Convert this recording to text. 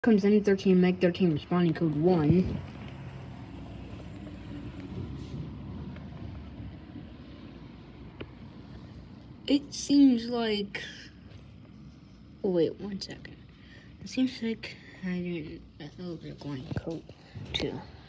Comes N13 Meg 13 responding code 1. It seems like... Oh, wait, 1 second. It seems like I thought we were going code 2.